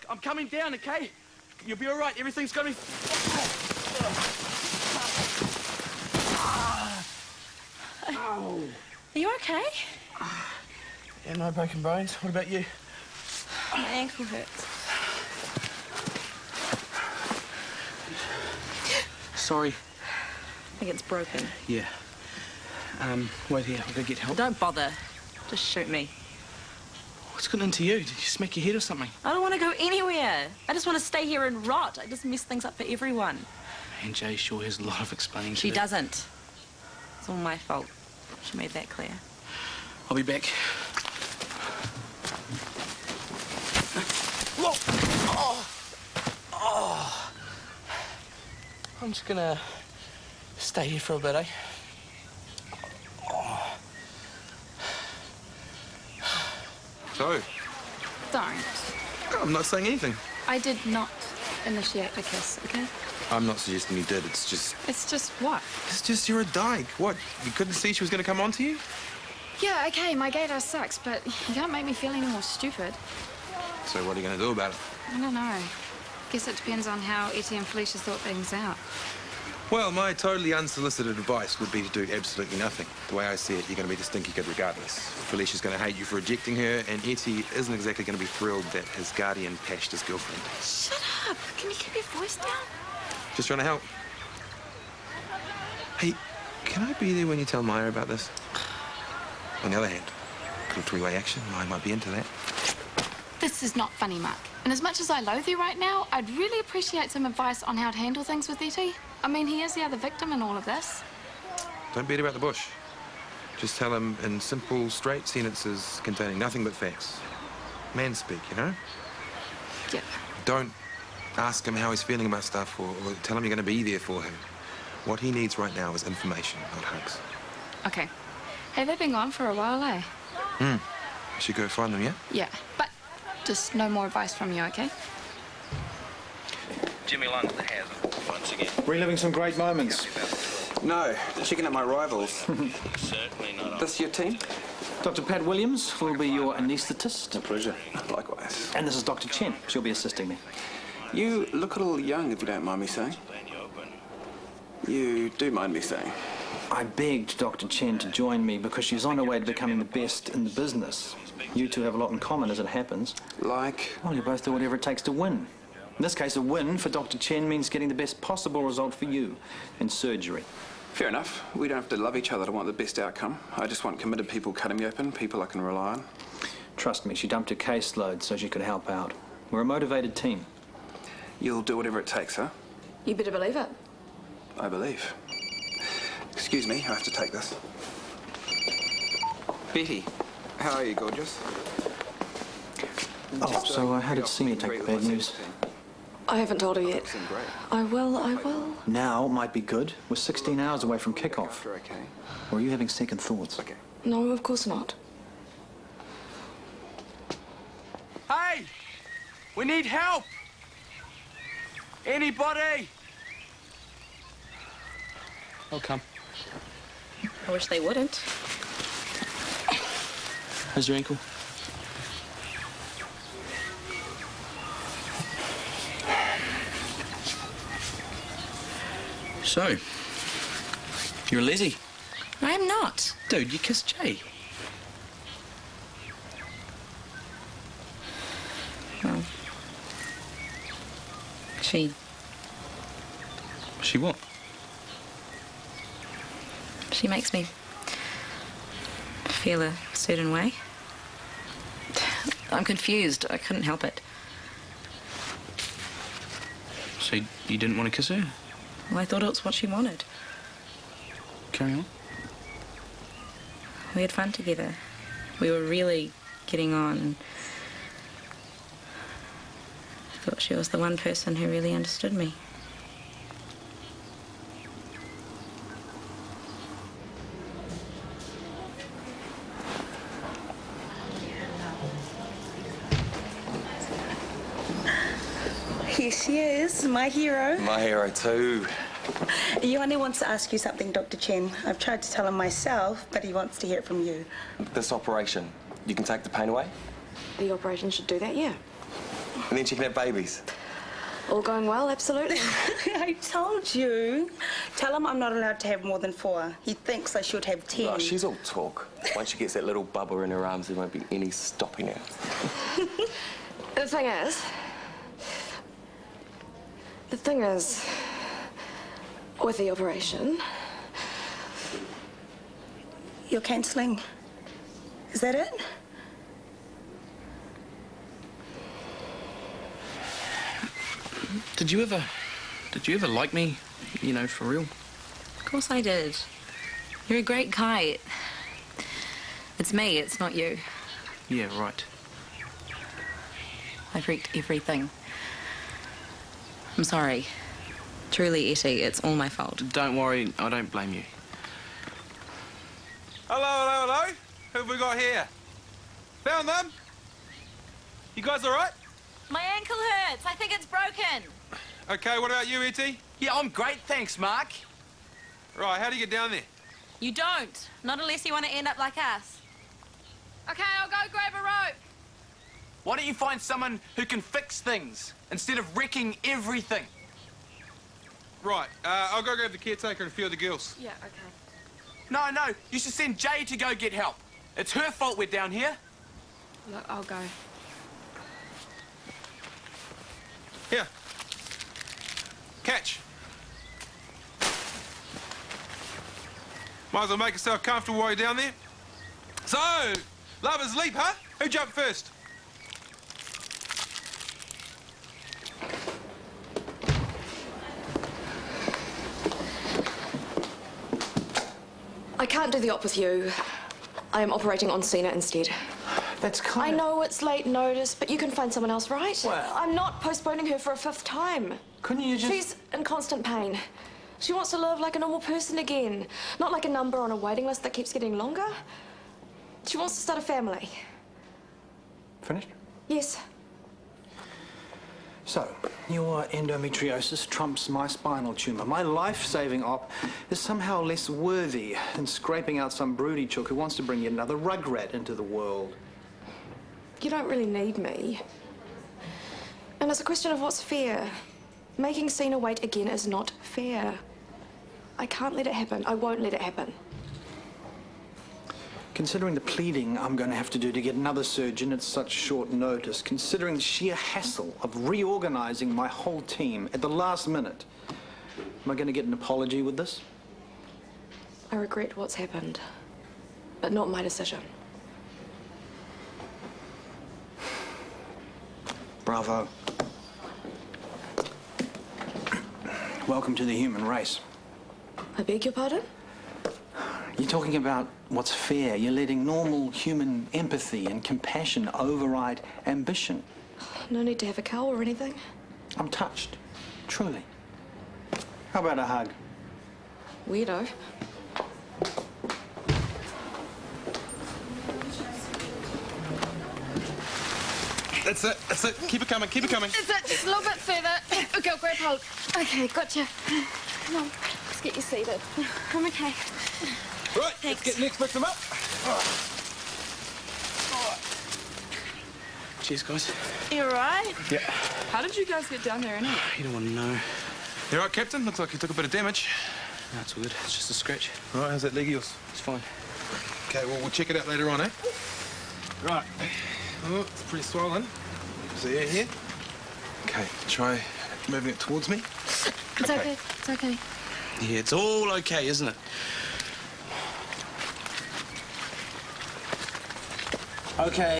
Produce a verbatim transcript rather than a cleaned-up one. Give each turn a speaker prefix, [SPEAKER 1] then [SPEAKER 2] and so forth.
[SPEAKER 1] I'm coming down, okay? You'll be all right. Everything's gonna be...
[SPEAKER 2] Are you okay?
[SPEAKER 1] Yeah, no broken bones. What about you?
[SPEAKER 2] My ankle hurts.
[SPEAKER 1] Sorry.
[SPEAKER 2] I think it's broken.
[SPEAKER 1] Yeah. Um, wait here. I'll go get help.
[SPEAKER 2] Don't bother. Just shoot me.
[SPEAKER 1] What's gotten into you? Did you smack your head or something?
[SPEAKER 2] I don't want to go anywhere. I just want to stay here and rot. I just mess things up for everyone.
[SPEAKER 1] And Jay sure has a lot of explaining to
[SPEAKER 2] She
[SPEAKER 1] do.
[SPEAKER 2] doesn't. It's all my fault. She made that clear.
[SPEAKER 1] I'll be back. Whoa! Oh! Oh! I'm just gonna stay here for a bit, eh? Oh.
[SPEAKER 3] So?
[SPEAKER 4] Don't.
[SPEAKER 3] I'm not saying anything.
[SPEAKER 4] I did not initiate the kiss, okay?
[SPEAKER 3] I'm not suggesting you did. It's just...
[SPEAKER 4] It's just what?
[SPEAKER 3] It's just you're a dyke. What? You couldn't see she was going to come on to you?
[SPEAKER 4] Yeah, okay, my gaydar sucks, but you can't make me feel any more stupid.
[SPEAKER 3] So what are you going to do about it?
[SPEAKER 4] I don't know. Guess it depends on how Etty and Felicia thought things out.
[SPEAKER 3] Well, my totally unsolicited advice would be to do absolutely nothing. The way I see it, you're going to be the stinky kid regardless. Felicia's going to hate you for rejecting her, and Etty isn't exactly going to be thrilled that his guardian pashed his girlfriend.
[SPEAKER 4] Shut up! Can you keep your voice down?
[SPEAKER 3] Just trying to help. Hey, can I be there when you tell Maya about this? On the other hand, little three-way action, Maya might be into that.
[SPEAKER 4] This is not funny, Mark. And as much as I loathe you right now, I'd really appreciate some advice on how to handle things with Etty. I mean, he is the other victim in all of this.
[SPEAKER 3] Don't beat about the bush. Just tell him in simple, straight sentences containing nothing but facts. Man speak, you know?
[SPEAKER 4] Yeah.
[SPEAKER 3] Don't ask him how he's feeling about stuff or, or tell him you're going to be there for him. What he needs right now is information, not hugs.
[SPEAKER 4] Okay. Hey, they've been gone for a while, eh?
[SPEAKER 3] Hmm. I should go find them, yeah?
[SPEAKER 4] Yeah, but just no more advice from you, okay?
[SPEAKER 1] Jimmy London has it once again.
[SPEAKER 5] Reliving some great moments.
[SPEAKER 6] No, checking out my rivals.
[SPEAKER 1] Certainly not.
[SPEAKER 6] This your team?
[SPEAKER 5] Doctor Pat Williams will be your anaesthetist.
[SPEAKER 6] A pleasure. Likewise.
[SPEAKER 5] And this is Doctor Chen. She'll be assisting me.
[SPEAKER 6] You look a little young, if you don't mind me saying. You do mind me saying.
[SPEAKER 5] I begged Doctor Chen to join me because she's on her way to becoming the best in the business. You two have a lot in common, as it happens.
[SPEAKER 6] Like?
[SPEAKER 5] Well, you both do whatever it takes to win. In this case, a win for Doctor Chen means getting the best possible result for you in surgery.
[SPEAKER 6] Fair enough. We don't have to love each other to want the best outcome. I just want committed people cutting me open, people I can rely on.
[SPEAKER 5] Trust me, she dumped her caseload so she could help out. We're a motivated team.
[SPEAKER 6] You'll do whatever it takes, huh?
[SPEAKER 4] You better believe it.
[SPEAKER 6] I believe. Excuse me, I have to take this. Betty, how are you, gorgeous?
[SPEAKER 5] Oh, so uh, how did Senior take the bad news?
[SPEAKER 7] I haven't told her yet. I will, I will.
[SPEAKER 5] Now might be good. We're sixteen hours away from kickoff.
[SPEAKER 6] Okay.
[SPEAKER 5] Or are you having second thoughts?
[SPEAKER 6] Okay.
[SPEAKER 7] No, of course not.
[SPEAKER 1] Hey! We need help! Anybody? I'll come.
[SPEAKER 2] I wish they wouldn't.
[SPEAKER 1] How's your ankle? So, you're a lessie.
[SPEAKER 2] I am not.
[SPEAKER 1] Dude, you kissed Jay.
[SPEAKER 2] Well, she...
[SPEAKER 1] She what?
[SPEAKER 2] She makes me feel a certain way. I'm confused. I couldn't help it.
[SPEAKER 1] So you didn't want to kiss her?
[SPEAKER 2] Well, I thought it was what she wanted.
[SPEAKER 1] Carry on.
[SPEAKER 2] We had fun together. We were really getting on. I thought she was the one person who really understood me.
[SPEAKER 8] Here she is, my hero.
[SPEAKER 6] My hero too.
[SPEAKER 8] Ioane wants to ask you something, Doctor Chen. I've tried to tell him myself, but he wants to hear it from you.
[SPEAKER 9] This operation, you can take the pain away?
[SPEAKER 7] The operation should do that, yeah.
[SPEAKER 9] And then she can have babies.
[SPEAKER 7] All going well, absolutely.
[SPEAKER 8] I told you. Tell him I'm not allowed to have more than four. He thinks I should have ten.
[SPEAKER 9] Oh, she's all talk. Once she gets that little bubba in her arms, there won't be any stopping her.
[SPEAKER 7] The thing is... The thing is... With the operation...
[SPEAKER 8] You're cancelling. Is that it?
[SPEAKER 1] Did you ever... Did you ever like me? You know, for real?
[SPEAKER 2] Of course I did. You're a great kite. It's me, it's not you.
[SPEAKER 1] Yeah, right.
[SPEAKER 2] I've wrecked everything. I'm sorry. Truly, Etty, it's all my fault.
[SPEAKER 1] Don't worry, I don't blame you.
[SPEAKER 3] Hello, hello, hello. Who have we got here? Found them? You guys all right?
[SPEAKER 2] My ankle hurts. I think it's broken.
[SPEAKER 3] Okay, what about you, Etty?
[SPEAKER 1] Yeah, I'm great, thanks, Mark.
[SPEAKER 3] Right, how do you get down there?
[SPEAKER 2] You don't. Not unless you want to end up like us. Okay, I'll go grab a rope.
[SPEAKER 1] Why don't you find someone who can fix things instead of wrecking everything?
[SPEAKER 3] Right, uh, I'll go grab the caretaker and a few of the girls.
[SPEAKER 7] Yeah, okay.
[SPEAKER 1] No, no, you should send Jay to go get help. It's her fault we're down here.
[SPEAKER 7] Look, I'll go.
[SPEAKER 3] Here. Catch. Might as well make yourself comfortable while you're down there. So, lovers leap, huh? Who jumped first?
[SPEAKER 7] I can't do the op with you. I am operating on Cena instead.
[SPEAKER 5] That's kind
[SPEAKER 7] I
[SPEAKER 5] of...
[SPEAKER 7] know it's late notice, but you can find someone else, right?
[SPEAKER 5] Well-
[SPEAKER 7] I'm not postponing her for a fifth time.
[SPEAKER 5] Couldn't you just...
[SPEAKER 7] She's in constant pain. She wants to live like a normal person again, not like a number on a waiting list that keeps getting longer. She wants to start a family.
[SPEAKER 5] Finished?
[SPEAKER 7] Yes.
[SPEAKER 5] So, your endometriosis trumps my spinal tumour. My life-saving op is somehow less worthy than scraping out some broody chook who wants to bring yet another rugrat into the world.
[SPEAKER 7] You don't really need me. And it's a question of what's fair. Making Cena wait again is not fair. I can't let it happen. I won't let it happen.
[SPEAKER 5] Considering the pleading I'm going to have to do to get another surgeon at such short notice, considering the sheer hassle of reorganising my whole team at the last minute, am I going to get an apology with this?
[SPEAKER 7] I regret what's happened, but not my decision.
[SPEAKER 5] Bravo. Welcome to the human race.
[SPEAKER 7] I beg your pardon?
[SPEAKER 5] You're talking about what's fair. You're letting normal human empathy and compassion override ambition.
[SPEAKER 7] No need to have a cow or anything.
[SPEAKER 5] I'm touched, truly. How about a hug?
[SPEAKER 7] Weirdo.
[SPEAKER 3] That's it, that's it. Keep it coming, keep it coming.
[SPEAKER 4] Is it just a little bit further? Okay, I'll grab hold. Okay, gotcha. Come on, let's get you seated. I'm okay.
[SPEAKER 3] Right, let's get next victim up.
[SPEAKER 1] Cheers, guys.
[SPEAKER 2] You all right?
[SPEAKER 3] Yeah.
[SPEAKER 2] How did you guys get down there anyway?
[SPEAKER 1] You don't want to know.
[SPEAKER 3] You all right, Captain? Looks like you took a bit of damage.
[SPEAKER 1] No, it's all good. It's just a scratch.
[SPEAKER 3] Right, how's that leg of yours?
[SPEAKER 1] It's fine.
[SPEAKER 3] Okay, well, we'll check it out later on, eh? Right. Oh, it's pretty swollen. See it here? Okay, try moving it towards me.
[SPEAKER 4] It's okay. It's okay.
[SPEAKER 1] Yeah, it's all okay, isn't it? Okay.